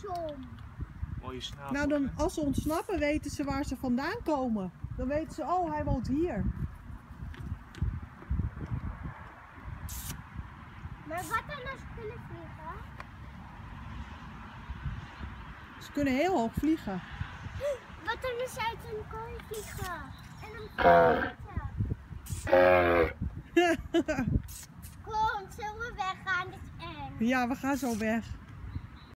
stom. Mooie snavel. Nou, dan, als ze ontsnappen, weten ze waar ze vandaan komen. Dan weten ze, oh, hij woont hier. Maar wat dan als ze kunnen vliegen? Ze kunnen heel hoog vliegen. Wat dan als ze uit een kooi vliegen? En dan kom, zullen we weggaan? Dat is eng. Ja, we gaan zo weg.